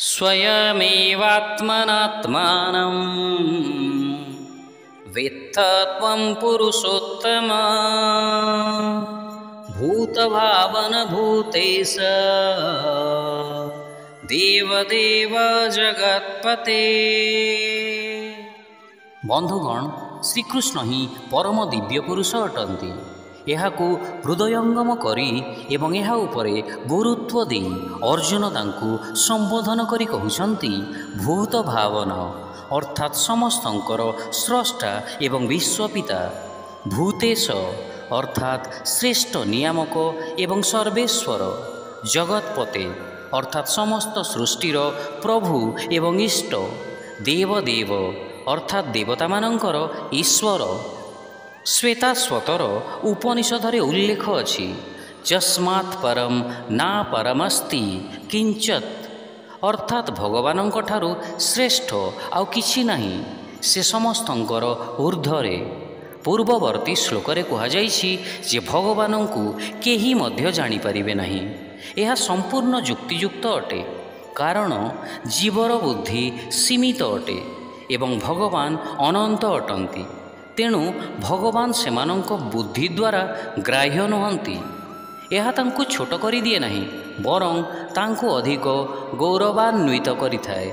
स्वयमेवात्मनात्मानं वेत्थ त्वं पुरुषोत्तम भूतभावन भूतेश देवदेव जगत्पते। बंधुगण, श्रीकृष्ण ही परम दिव्य पुरुष अटंती। एहाकू हृदयंगम करी एवं एहा उपरे गुरुत्व दे अर्जुन तांकू संबोधन करी कहउछंती भूत भावन अर्थात समस्तंकर स्रष्टा एवं विश्वपिता, भूतेश अर्थात श्रेष्ठ नियामक एवं सर्वेश्वर, जगतपते अर्थात समस्त सृष्टिर प्रभु एवं इष्ट, देवदेव अर्थात देवता मानंकर ईश्वर। श्वेताश्वतर उपनिषदरे उल्लेख अछि यस्मात् परम ना परमस्ति किंचत अर्थात भगवानंक ठारू श्रेष्ठ आउ किछि नाही, से समस्तंकर ऊर्ध्वरे। पूर्ववर्ती श्लोकरे कहा जाइछि जे भगवानंकु केही मध्य जानि परिबे नाही। यह संपूर्ण युक्तियुक्त अटे, कारण जीवर बुद्धि सीमित अटे एवं भगवान अनंत अटंती। तेणु भगवान सेमानंक बुद्धि द्वारा ग्राह्य नुहंती। यह तांकु छोट करि दिए नाही, बरं तांकु अधिक गौरवान्वित करिथाए।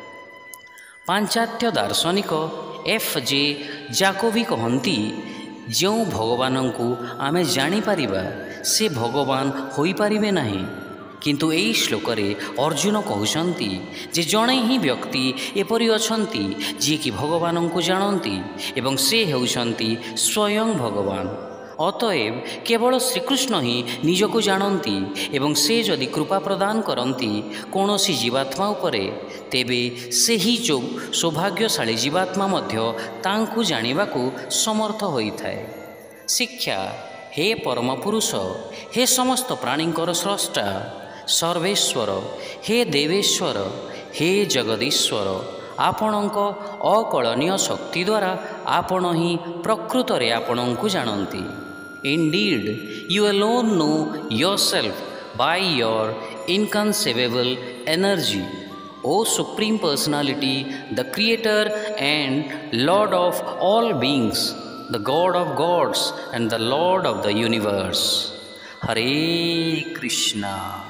पांचात्य दार्शनिक F.J. जाकोबी कहंती जो भगवानंकु आमे जानि पारिबा से भगवान होई पारिबे नाही। किंतु एई श्लोकरे अर्जुन कहउछंती जे जणे ही व्यक्ति एपरि अछंती जे कि भगवानंकु जानंती एवं से हेउछंती स्वयं भगवान। अतएव केवल श्रीकृष्ण ही निजको जानंती एवं से जदि कृपा प्रदान करंती कोनोसी जीवात्मा उपरे, तेबे सेही जो सौभाग्यशाली जीवात्मा मध्य तांकु जानिबाकू समर्थ होइथाए। शिक्षा, हे परम पुरुष, हे समस्त प्राणींकर स्रष्टा, सर्वेश्वर, हे देवेश्वर, हे जगदीश्वर, आपणक अकलनीय शक्ति द्वारा आपण ही प्रकृतरे आपणंकु जानंती। Indeed, you alone know yourself by your inconceivable energy. O Supreme Personality, the Creator and Lord of all beings, the God of gods and the Lord of the universe. Hare Krishna.